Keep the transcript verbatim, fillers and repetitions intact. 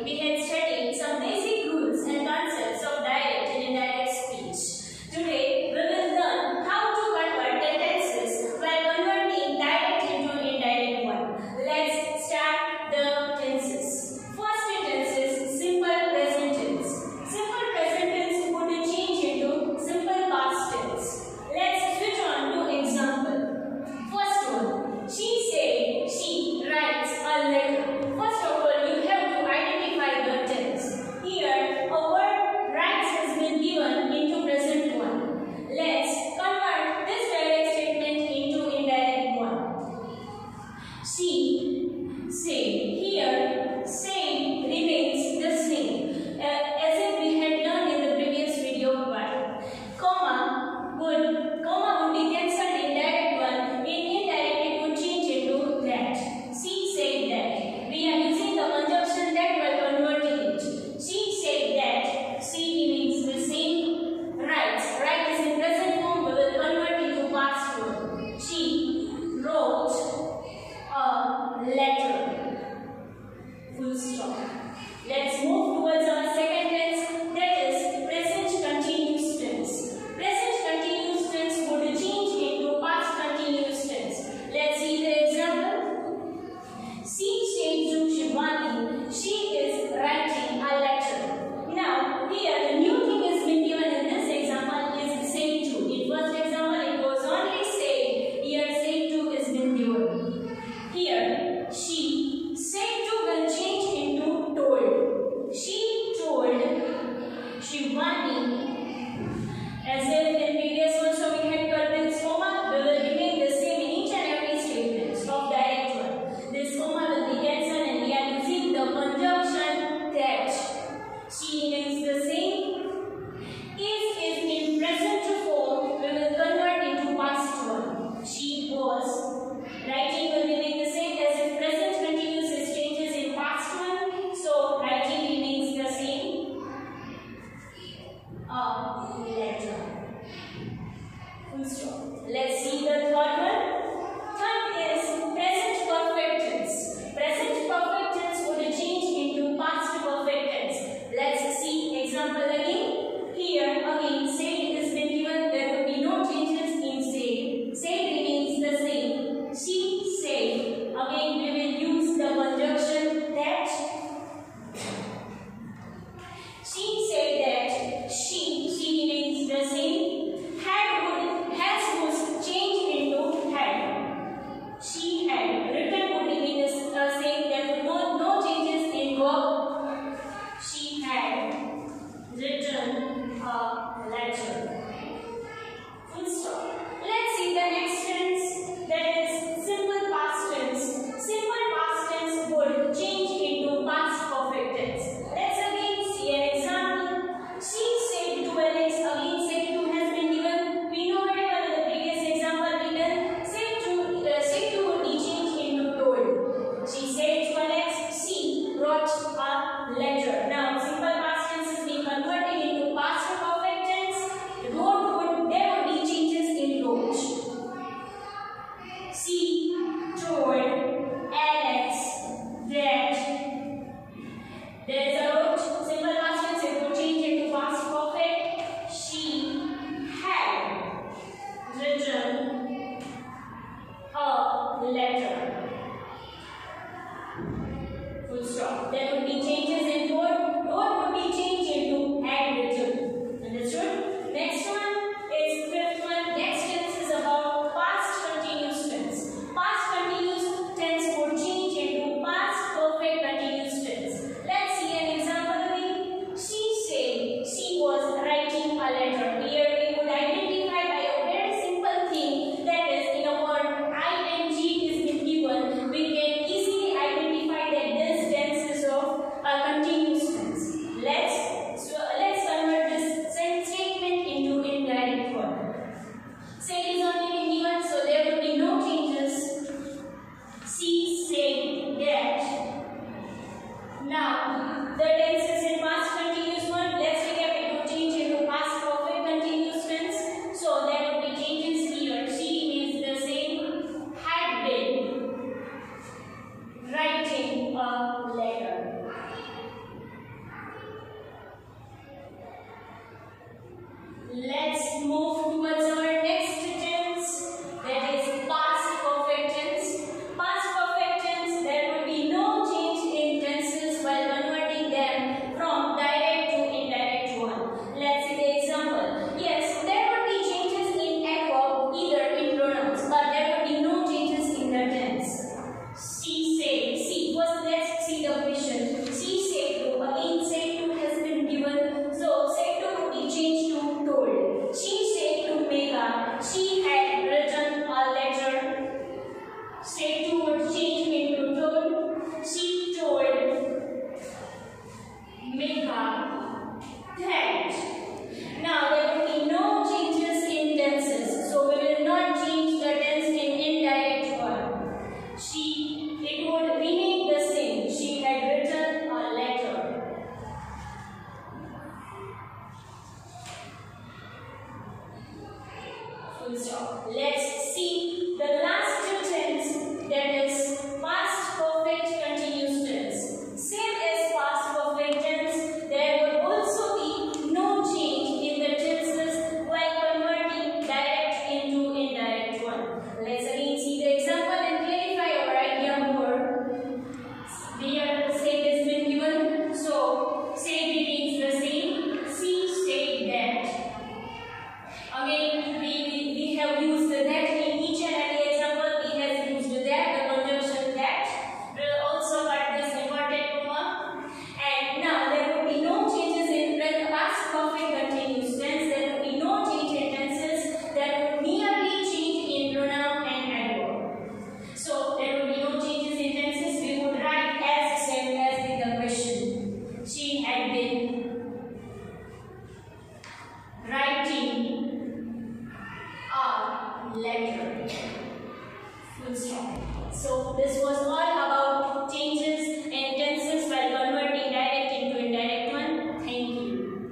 we had studied some basic rules and concepts of direct and indirect speech. Today, we will learn how to convert the tenses while converting direct into indirect one. Let's start the tenses. First tense is simple present tense. Simple present tense would change into simple past tense. Let's switch on to example. First one, she said she writes a letter. First of all, you have to identify the tense. Here, a word writes has been given into present one. Let's convert this direct statement into indirect one. She said. Here, said remains the same, uh, as if we had learned in the previous video part. Comma would, comma would be cancelled in direct one. In indirect, it would change into that. She said that. We are using the conjunction that while converting it. She said that. She remains the same. Writes. Write is in present form. We will convert into past form. She wrote a letter. Full stop. Let's move towards our second tense, that is present continuous tense. Present continuous tense would change into past continuous tense. Let's see the example. She said to Shivani, she is writing a letter. Now, here the new thing has been given in this example is said to. In first example, it was only said. Here, said to has been given. Here, she said to will change into told. She told Shivani, as if in previous also we had got this comma, we will remain the same in each and every statement of direct one. This comma will be cancelled and we are using the conjunction that. She remains the same. Is is in present form, we will convert into past one. She was. Writing will remain the same as if present continuous is changes in past one. So writing remains the same. A letter. Full stop. Let's see the third one. Third is present perfect tense. Present perfect tense would change into past perfect tense. Let's see example again. Here again said has been given. There will be no changes in said. Said remains the same. She said. Again we will use the conjunction that. She said that. She. She remains the same. Had would has was changed into had. She had. Written would remain the same. There were no, no changes in verb. She had written a letter. Full stop. Let's see the next tense, that is simple past tense. Simple past tense would change into past perfect tense. Let's again see an example. She said to Alex. Again said to has been given. We know very well in the previous example we done. Said to uh, said to would be changed into told. She said to Alex. She wrote a letter. Now simple past tense is being converted into past perfect tense. Wrote would there would be changes in wrote. She told Alex that. There is a wrote. Simple past tense, it would change into past perfect. She had written a letter. Full stop. There would be changes in wrote. Wrote would be changed into had written. Understood? Next one is fifth one. Next tense is about past continuous tense. Past continuous tense would change into past perfect continuous tense. Let's see an example again. She said she was writing a letter. Here we would identify by a very simple thing, that is in a word ing is been given. We can easily identify that this tense is of a continuous letter. Full stop. So this was all about